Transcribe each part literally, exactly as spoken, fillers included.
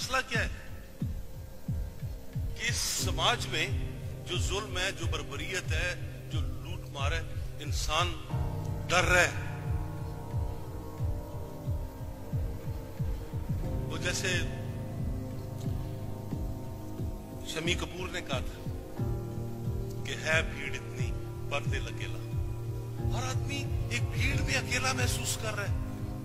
मसला क्या है कि इस समाज में जो जुल्म है, जो बर्बरियत है, जो लूट मार है, इंसान डर रहा है। वो जैसे शमी कपूर ने कहा था कि है भीड़ इतनी पर्दे अकेला। हर आदमी एक भीड़ में अकेला महसूस कर रहा है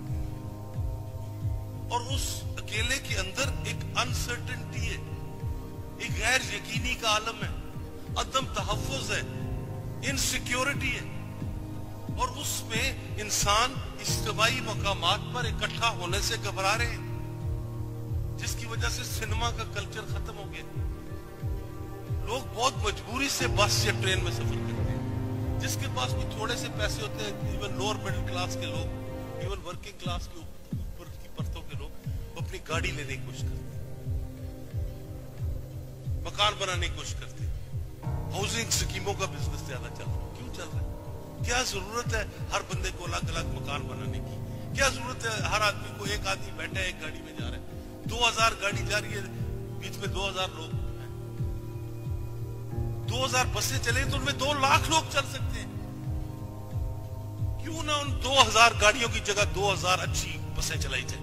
और उस अकेले के अंदर एक अनसर्टेनिटी है, एक गैर यकीनी का आलम है, अदम तहफ्फुज है, इनसिक्योरिटी है। और उसमें इंसान इज्तिमाई मकामात पर इकट्ठा होने से घबरा रहे हैं, जिसकी वजह से सिनेमा का कल्चर खत्म हो गया। लोग बहुत मजबूरी से बस या ट्रेन में सफर करते हैं। जिसके पास भी थोड़े से पैसे होते हैं, इवन लोअर मिडिल क्लास के लोग, इवन वर्किंग क्लास के ऊपर की परतों के लोग, वो अपनी गाड़ी लेने की कोशिश करते हैं, मकान बनाने की कोशिश करते हैं। हाउसिंग स्कीमों का बिजनेस ज्यादा चल रहा है। क्यों चल रहा है? क्या जरूरत है हर बंदे को अलग अलग मकान बनाने की? क्या जरूरत है हर आदमी को? एक आदमी बैठा है एक गाड़ी में जा रहा है, दो हजार गाड़ी जा रही है, बीच में दो हजार लोग, दो हजार बसें चले तो उनमें दो लाख लोग चल सकते हैं। क्यों ना उन दो हजार गाड़ियों की जगह दो हजार अच्छी बसें चलाई जाए,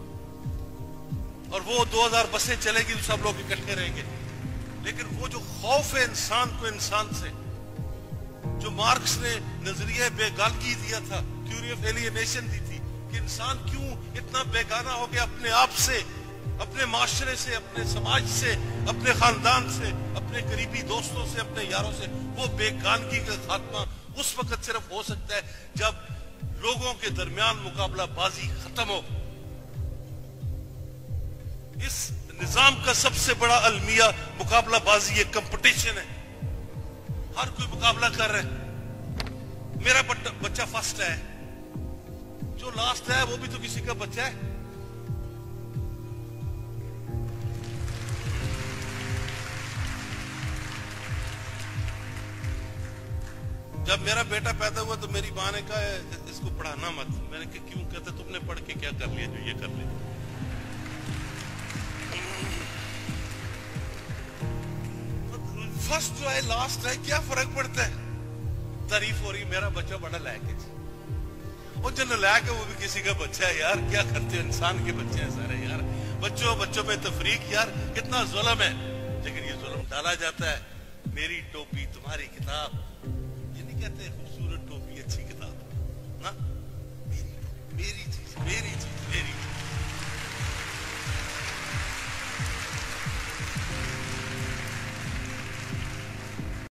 और वो दो हजार बसें चलेगी तो सब लोग इकट्ठे रहेंगे। लेकिन वो जो खौफ है इंसान को इंसान से, जो मार्क्स ने नजरिया बेगानगी दिया था, थ्योरी ऑफ एलियनेशन दी थी, कि इंसान क्यों इतना बेगाना हो गया अपने आप से, अपने माशरे से, अपने समाज से, अपने खानदान से, अपने करीबी दोस्तों से, अपने यारों से। वो बेगानगी का खात्मा उस वक्त सिर्फ हो सकता है जब लोगों के दरमियान मुकाबलाबाजी खत्म हो। इस निजाम का सबसे बड़ा अलमिया मुकाबलाबाजी है, कंपटीशन है। हर कोई मुकाबला कर रहा है। मेरा बच्चा फर्स्ट है, जो लास्ट है वो भी तो किसी का बच्चा है। जब मेरा बेटा पैदा हुआ तो मेरी माँ ने कहा इसको पढ़ाना मत। मैंने कहा क्यों? कहते तुमने पढ़ के क्या कर लिया जो ये कर लिया। फर्स्ट जो है लास्ट है, क्या फर्क पड़ता है? तारीफ हो रही मेरा बच्चा बड़ा लायक है, और जो नालायक है वो भी किसी का बच्चा है। यार क्या करते हो? इंसान के बच्चे हैं सारे। यार बच्चों बच्चों में तफरीक, यार कितना जुल्म है। लेकिन ये जुल्म डाला जाता है, मेरी टोपी तुम्हारी किताब। कहते हैं खूबसूरत टोपी अच्छी किताब ना, मेरी मेरी चीज मेरी चीज मेरी